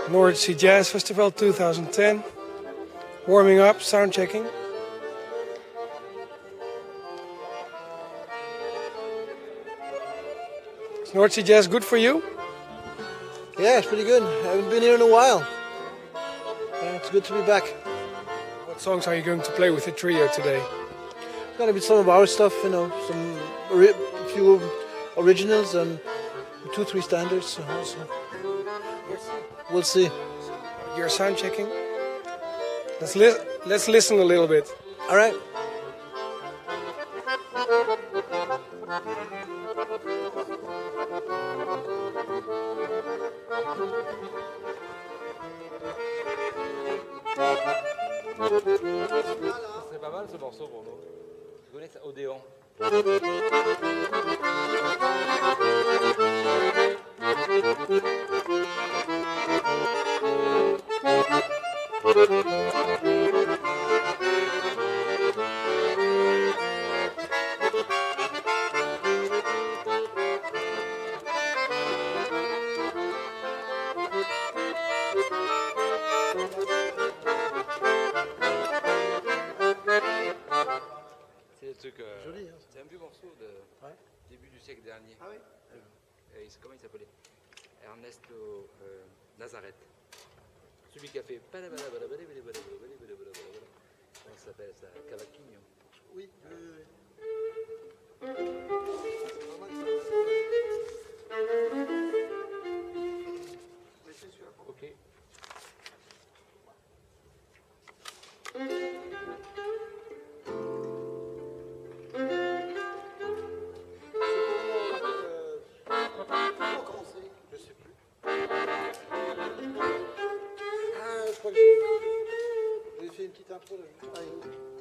North Sea Jazz Festival 2010. Warming up, sound checking. Is North Sea Jazz good for you? Yeah, it's pretty good. I haven't been here in a while. It's good to be back. What songs are you going to play with the trio today? It's gonna be some of our stuff, you know, a few originals and 2-3 standards. Also. We'll see. You're sound checking? Let's listen a little bit. All right. C'est pas mal ce morceau pour nous. Vous connaissez Odeon? C'est un vieux morceau de début du siècle dernier. Ah oui. Comment il s'appelait? Ernesto Nazareth. Celui qui a fait. Comment ça s'appelle ça? Cavaquinho. Oui. Ok. J'ai fait une petite intro là.